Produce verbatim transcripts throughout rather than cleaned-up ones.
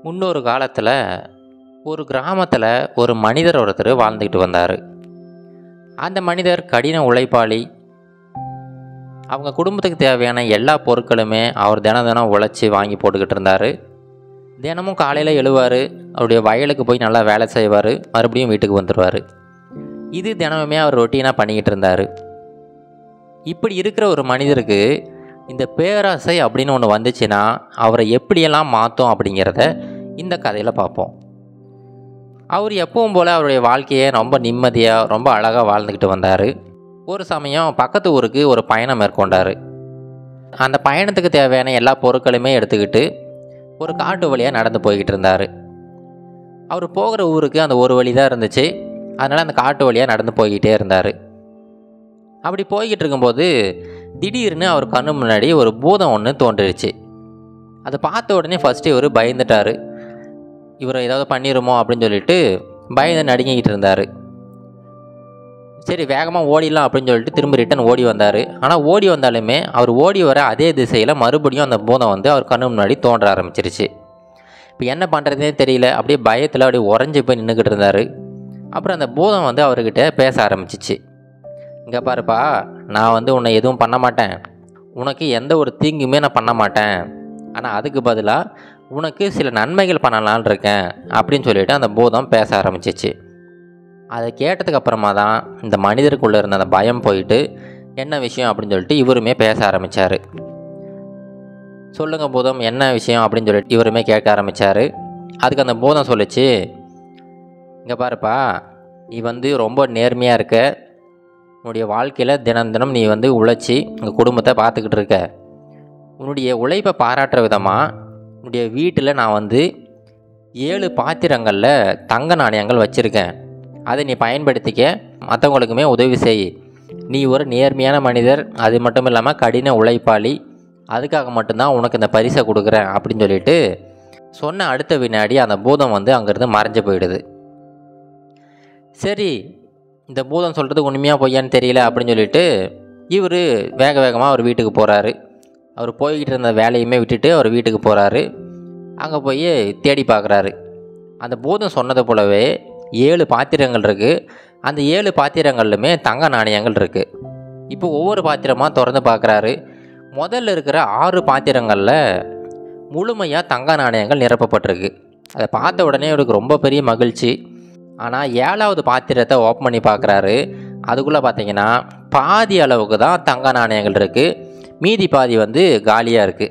முன்னொரு காலத்தில் ஒரு கிராமத்தில் ஒரு மனிதர் ஒருத்தர் வாழ்ந்துக்கிட்டு வந்தார். அந்த மனிதர் கடின உழைப்பாளி. அவங்க குடும்பத்துக்கு தேவையான எல்லா பொருட்களுமே அவர் தினம் தினம் உழைச்சி வாங்கி போட்டுக்கிட்டு இருந்தார். தினமும் காலையில் எழுவார், அவருடைய வயலுக்கு போய் நல்லா வேலை செய்வார், மறுபடியும் வீட்டுக்கு வந்துடுவார். இது தினமுமே அவர் ரொட்டீனாக பண்ணிக்கிட்டு இருந்தார். இப்படி இருக்கிற ஒரு மனிதருக்கு இந்த பேராசை அப்படின்னு ஒன்று வந்துச்சுன்னா அவரை எப்படியெல்லாம் மாற்றும் அப்படிங்கிறத இந்த கதையில் பார்ப்போம். அவர் எப்பவும் போல் அவருடைய வாழ்க்கையை ரொம்ப நிம்மதியாக ரொம்ப அழகாக வாழ்ந்துக்கிட்டு வந்தார். ஒரு சமயம் பக்கத்து ஊருக்கு ஒரு பயணம் மேற்கொண்டார். அந்த பயணத்துக்கு தேவையான எல்லா பொருட்களுமே எடுத்துக்கிட்டு ஒரு காட்டு வழியாக நடந்து போய்கிட்டு இருந்தார். அவர் போகிற ஊருக்கு அந்த ஒரு வழி தான் இருந்துச்சு. அதனால் அந்த காட்டு வழியாக நடந்து போய்கிட்டே இருந்தார். அப்படி போய்கிட்டு இருக்கும்போது திடீர்னு அவர் கண்ணு முன்னாடி ஒரு பூதம் ஒன்று தோன்றிடுச்சு. அதை பார்த்த உடனே ஃபஸ்ட்டு இவர் பயந்துட்டார். இவரை ஏதாவது பண்ணிடுமோ அப்படின்னு சொல்லிட்டு பயந்து நடுங்கிக்கிட்டு இருந்தார். சரி வேகமாக ஓடிடலாம் அப்படின்னு சொல்லிட்டு திரும்ப ரிட்டன் ஓடி வந்தார். ஆனால் ஓடி வந்தாலுமே அவர் ஓடி வர அதே திசையில் மறுபடியும் அந்த பூதம் வந்து அவர் கண்ணு முன்னாடி தோன்ற ஆரம்பிச்சிருச்சு. இப்போ என்ன பண்ணுறதுனே தெரியல, அப்படியே பயத்தில் அப்படியே உறைஞ்சி போய் நின்றுக்கிட்டு இருந்தார். அப்புறம் அந்த பூதம் வந்து அவர்கிட்ட பேச ஆரம்பிச்சிச்சு. இங்கே பாருப்பா, நான் வந்து உன்னை எதுவும் பண்ண மாட்டேன், உனக்கு எந்த ஒரு தீங்குமே நான் பண்ண மாட்டேன், ஆனால் அதுக்கு பதிலாக உனக்கு சில நன்மைகள் பண்ணலான்னு இருக்கேன் அப்படின்னு சொல்லிட்டு அந்த பூதம் பேச ஆரம்பிச்சிச்சு. அதை கேட்டதுக்கு அப்புறமா தான் இந்த மனிதருக்குள்ளே இருந்த அந்த பயம் போயிட்டு என்ன விஷயம் அப்படின்னு சொல்லிட்டு இவருமே பேச ஆரம்பித்தார். சொல்லுங்கள் பூதம், என்ன விஷயம் அப்படின்னு சொல்லிட்டு இவருமே கேட்க ஆரம்பித்தார். அதுக்கு அந்த பூதம் சொல்லிச்சு, இங்கே பாருப்பா, நீ வந்து ரொம்ப நேர்மையாக இருக்க, உன்னுடைய வாழ்க்கையில் தினம் தினம் நீ வந்து உழைச்சி உங்கள் குடும்பத்தை பார்த்துக்கிட்டு இருக்க. உன்னுடைய உழைப்பை பாராட்டுற விதமாக உன்னுடைய வீட்டில் நான் வந்து ஏழு பாத்திரங்களில் தங்க நாணயங்கள் வச்சுருக்கேன். அதை நீ பயன்படுத்திக்க, மற்றவங்களுக்குமே உதவி செய். நீ ஒரு நேர்மையான மனிதர், அது மட்டும் இல்லாமல் கடின உழைப்பாளி, அதுக்காக மட்டும்தான் உனக்கு இந்த பரிசை கொடுக்குறேன் அப்படின்னு சொல்லிட்டு சொன்ன அடுத்த வினாடி அந்த பூதம் வந்து அங்கேருந்து மறைஞ்சு போயிடுது. சரி, இந்த பூதம் சொல்கிறது உண்மையாக பொய்யான்னு தெரியல அப்படின்னு சொல்லிட்டு இவர் வேக வேகமாக அவர் வீட்டுக்கு போகிறாரு. அவர் போய்கிட்டு இருந்த வேலையுமே விட்டுட்டு அவர் வீட்டுக்கு போகிறாரு. அங்கே போய் தேடி பார்க்குறாரு. அந்த பூதம் சொன்னது போலவே ஏழு பாத்திரங்கள் இருக்குது. அந்த ஏழு பாத்திரங்கள்லுமே தங்க நாணயங்கள் இருக்குது. இப்போ ஒவ்வொரு பாத்திரமாக திறந்து பார்க்குறாரு. முதல்ல இருக்கிற ஆறு பாத்திரங்களில் முழுமையாக தங்க நாணயங்கள் நிரப்பப்பட்டிருக்கு. அதை பார்த்த உடனே இவருக்கு ரொம்ப பெரிய மகிழ்ச்சி. ஆனால் ஏழாவது பாத்திரத்தை ஓப்பன் பண்ணி பார்க்குறாரு. அதுக்குள்ளே பார்த்தீங்கன்னா பாதி அளவுக்கு தான் தங்க நாணயங்கள் இருக்குது, மீதி பாதி வந்து காலியாக இருக்குது.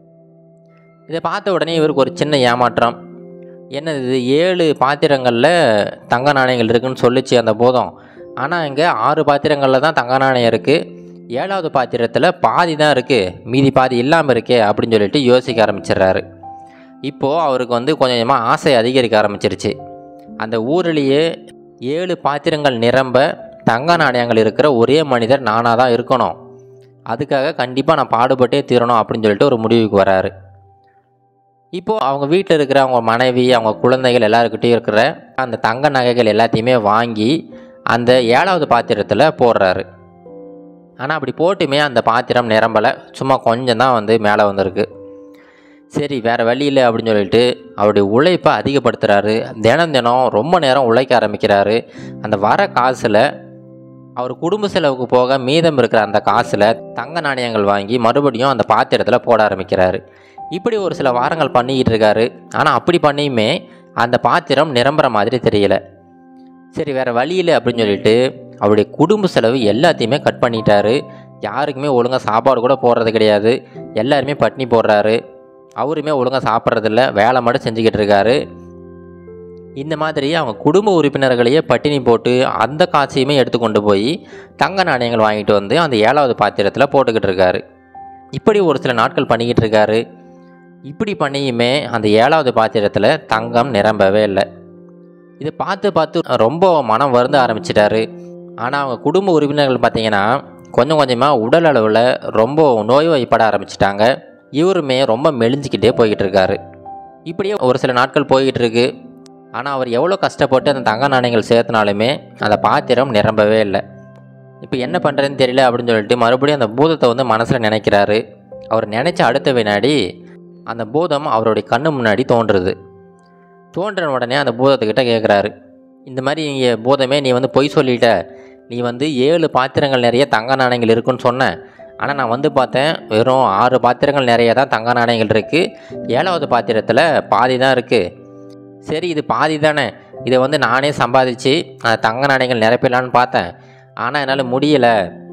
இதை பார்த்த உடனே இவருக்கு ஒரு சின்ன ஏமாற்றம். என்னது இது, ஏழு பாத்திரங்களில் தங்க நாணயங்கள் இருக்குதுன்னு சொல்லிச்சு அந்த பூதம், ஆனால் இங்கே ஆறு பாத்திரங்களில் தான் தங்க நாணயம் இருக்குது, ஏழாவது பாத்திரத்தில் பாதி தான் இருக்குது, மீதி பாதி இல்லாமல் இருக்கே அப்படின்னு சொல்லிட்டு யோசிக்க ஆரம்பிச்சிடுறாரு. இப்போது அவருக்கு வந்து கொஞ்சம் கொஞ்சமாக ஆசை அதிகரிக்க ஆரம்பிச்சிருச்சு. அந்த ஊரிலேயே ஏழு பாத்திரங்கள் நிரம்ப தங்க நாணயங்கள் இருக்கிற ஒரே மனிதர் நானாக தான் இருக்கணும், அதுக்காக கண்டிப்பாக நான் பாடுபட்டே தீரணும் அப்படின்னு சொல்லிட்டு ஒரு முடிவுக்கு வராரு. இப்போது அவங்க வீட்டில் இருக்கிற அவங்க மனைவி, அவங்க குழந்தைகள் எல்லாருக்கிட்டையும் இருக்கிற அந்த தங்க நகைகள் எல்லாத்தையுமே வாங்கி அந்த ஏழாவது பாத்திரத்தில் போடுறாரு. ஆனால் அப்படி போட்டுமே அந்த பாத்திரம் நிரம்பலை, சும்மா கொஞ்சம் தான் வந்து மேலே வந்திருக்கு. சரி வேறு வழி இல்லை அப்படின்னு சொல்லிட்டு அவருடைய உழைப்பை அதிகப்படுத்துகிறாரு. தினம் தினம் ரொம்ப நேரம் உழைக்க ஆரம்பிக்கிறாரு. அந்த வர காசில் அவர் குடும்ப செலவுக்கு போக மீதம் இருக்கிற அந்த காசில் தங்க நாணயங்கள் வாங்கி மறுபடியும் அந்த பாத்திரத்தில் போட ஆரம்பிக்கிறாரு. இப்படி ஒரு சில வாரங்கள் பண்ணிக்கிட்டு இருக்காரு. ஆனால் அப்படி பண்ணியுமே அந்த பாத்திரம் நிரம்புற மாதிரி தெரியல. சரி வேறு வழி இல்லை அப்படின்னு சொல்லிட்டு அவருடைய குடும்ப செலவு எல்லாத்தையுமே கட் பண்ணிட்டாரு. யாருக்குமே ஒழுங்காக சாப்பாடு கூட போடுறது கிடையாது, எல்லாருமே பட்னி போடுறாரு. அவருமே ஒழுங்காக சாப்பிட்றதில்ல, வேலை மட்டும் செஞ்சுக்கிட்டு இருக்காரு. இந்த மாதிரி அவங்க குடும்ப உறுப்பினர்களையே பட்டினி போட்டு அந்த காசையுமே எடுத்து கொண்டு போய் தங்க நாணயங்கள் வாங்கிட்டு வந்து அந்த ஏழாவது பாத்திரத்தில் போட்டுக்கிட்டு இருக்காரு. இப்படி ஒரு சில நாட்கள் பண்ணிக்கிட்டு இருக்காரு. இப்படி பண்ணியுமே அந்த ஏழாவது பாத்திரத்தில் தங்கம் நிரம்பவே இல்லை. இதை பார்த்து பார்த்து ரொம்ப மனம் வருந்த ஆரம்பிச்சிட்டாரு. ஆனால் அவங்க குடும்ப உறுப்பினர்கள் பார்த்திங்கன்னா கொஞ்சம் கொஞ்சமாக உடல் அளவில் ரொம்ப நோய்வாய்ப்பட ஆரம்பிச்சிட்டாங்க. இவருமே ரொம்ப மெலிஞ்சிக்கிட்டே போய்கிட்டு இருக்காரு. இப்படியே ஒரு சில நாட்கள் போய்கிட்டு இருக்கு. ஆனால் அவர் எவ்வளோ கஷ்டப்பட்டு அந்த தங்க நாணயங்கள் சேர்த்துனாலுமே அந்த பாத்திரம் நிரம்பவே இல்லை. இப்போ என்ன பண்ணுறதுன்னு தெரியல அப்படின்னு சொல்லிட்டு மறுபடியும் அந்த பூதத்தை வந்து மனசில் நினைக்கிறாரு. அவர் நினச்ச அடுத்த வினாடி அந்த பூதம் அவருடைய கண்ணு முன்னாடி தோன்றுது. தோன்றின உடனே அந்த பூதத்துக்கிட்ட கேட்குறாரு, இந்த மாதிரி இங்கே பூதமே நீ வந்து பொய் சொல்லிட்ட, நீ வந்து ஏழு பாத்திரங்கள் நிறைய தங்க நாணயங்கள் இருக்குன்னு சொன்ன, ஆனால் நான் வந்து பார்த்தேன் வெறும் ஆறு பாத்திரங்கள் நிறைய தான் தங்க நாணயங்கள் இருக்குது, ஏழாவது பாத்திரத்தில் பாதி தான் இருக்குது. சரி இது பாதி தானே, இதை வந்து நானே சம்பாதிச்சு அந்த தங்க நாணயங்கள் நிரப்பிடலான்னு பார்த்தேன், ஆனால் என்னால் முடியலை,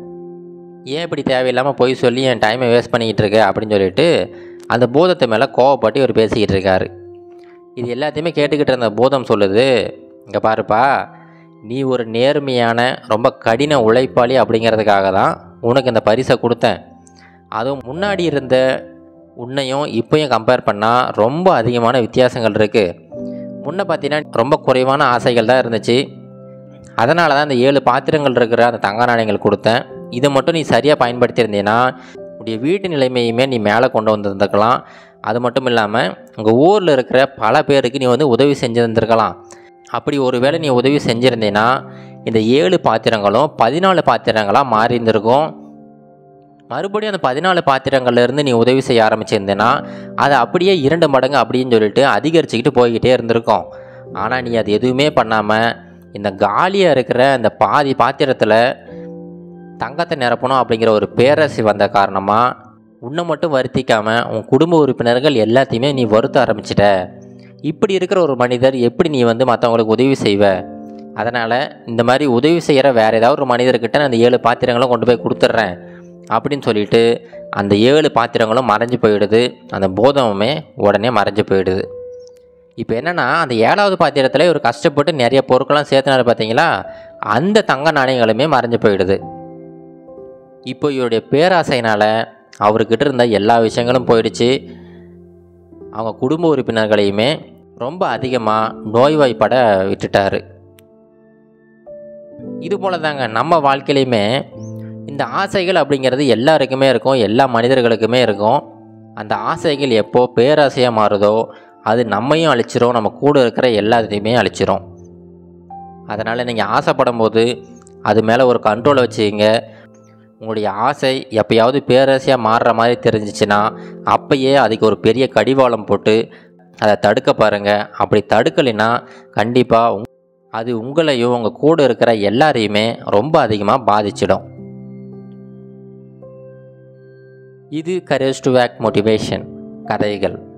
ஏன் இப்படி தேவையில்லாமல் பொய் சொல்லி என் டைமை வேஸ்ட் பண்ணிக்கிட்டு இருக்க அப்படின்னு சொல்லிட்டு அந்த பூதத்தை மேலே கோவப்பட்டு இவர் பேசிக்கிட்டு இருக்காரு. இது எல்லாத்தையுமே கேட்டுக்கிட்டு இருந்த பூதம் சொல்லுது, இங்கே பாருப்பா, நீ ஒரு நேர்மையான ரொம்ப கடின உழைப்பாளி அப்படிங்கிறதுக்காக தான் உனக்கு இந்த பரிசை கொடுத்தேன். அதுவும் முன்னாடி இருந்த உன்னையும் இப்போயும் கம்பேர் பண்ணால் ரொம்ப அதிகமான வித்தியாசங்கள் இருக்குது. முன்ன பார்த்தீங்கன்னா ரொம்ப குறைவான ஆசைகள் தான் இருந்துச்சு, அதனால தான் இந்த ஏழு பாத்திரங்கள் இருக்கிற அந்த தங்க நாணயங்கள் கொடுத்தேன். இதை மட்டும் நீ சரியாக பயன்படுத்தியிருந்தீன்னா உடைய வீட்டு நிலைமையுமே நீ மேலே கொண்டு வந்திருந்துருக்கலாம். அது மட்டும் இல்லாமல் உங்கள் ஊரில் இருக்கிற பல பேருக்கு நீ வந்து உதவி செஞ்சுருந்துருக்கலாம். அப்படி ஒரு வேளை நீ உதவி செஞ்சுருந்தீன்னா இந்த ஏழு பாத்திரங்களும் பதினாலு பாத்திரங்களாக மாறி இருந்திருக்கும். மறுபடியும் அந்த பதினாலு பாத்திரங்கள்லேருந்து நீ உதவி செய்ய ஆரம்பிச்சிருந்தேன்னா அது அப்படியே இரண்டு மடங்கு அப்படின்னு சொல்லிட்டு அதிகரிச்சுக்கிட்டு போய்கிட்டே இருந்திருக்கும். ஆனால் நீ அது எதுவுமே பண்ணாமல் இந்த காலியாக இருக்கிற அந்த பாதி பாத்திரத்தில் தங்கத்தை நிரப்பணும் அப்படிங்கிற ஒரு பேரரசு வந்த காரணமாக உன்னை மட்டும் வருத்திக்காமல் உன் குடும்ப உறுப்பினர்கள் எல்லாத்தையுமே நீ வருத்த ஆரம்பிச்சிட்ட. இப்படி இருக்கிற ஒரு மனிதர் எப்படி நீ வந்து மற்றவங்களுக்கு உதவி செய்வ? அதனால் இந்த மாதிரி உதவி செய்கிற வேறு ஏதாவது ஒரு மனிதர்கிட்ட நான் அந்த ஏழு பாத்திரங்களும் கொண்டு போய் கொடுத்துட்றேன் அப்படின்னு சொல்லிட்டு அந்த ஏழு பாத்திரங்களும் மறைஞ்சு போயிடுது. அந்த பூதமுமே உடனே மறைஞ்சு போயிடுது. இப்போ என்னென்னா அந்த ஏழாவது பாத்திரத்தில் ஒரு கஷ்டப்பட்டு நிறைய பொருட்கள்லாம் சேர்த்துனாரு பார்த்தீங்களா, அந்த தங்க நாணயங்களுமே மறைஞ்சு போயிடுது. இப்போ இவருடைய பேராசையினால் அவர்கிட்ட இருந்த எல்லா விஷயங்களும் போயிடுச்சு. அவங்க குடும்ப உறுப்பினர்களையுமே ரொம்ப அதிகமாக நோய்வாய்ப்பட விட்டுட்டார். இது போல தாங்க நம்ம வாழ்க்கையிலையுமே இந்த ஆசைகள் அப்படிங்கிறது எல்லாருக்குமே இருக்கும், எல்லா மனிதர்களுக்குமே இருக்கும். அந்த ஆசைகள் எப்போ பேராசையாக மாறுதோ அது நம்மையும் அழிச்சிரும், நம்ம கூட இருக்கிற எல்லாத்தையுமே அழிச்சிரும். அதனால் நீங்கள் ஆசைப்படும் போது அது மேலே ஒரு கண்ட்ரோலை வச்சுக்கிங்க. உங்களுடைய ஆசை எப்போயாவது பேராசையாக மாறுற மாதிரி தெரிஞ்சிச்சுன்னா அப்பயே அதுக்கு ஒரு பெரிய கடிவாளம் போட்டு அதை தடுக்க பாருங்கள். அப்படி தடுக்கலைன்னா கண்டிப்பாக அது உங்களையும் உங்கள் கூட இருக்கிற எல்லாரையுமே ரொம்ப அதிகமாக பாதிச்சிடும். இது கரேஜ் டு ஆக்ட் மோட்டிவேஷன் கதைகள்.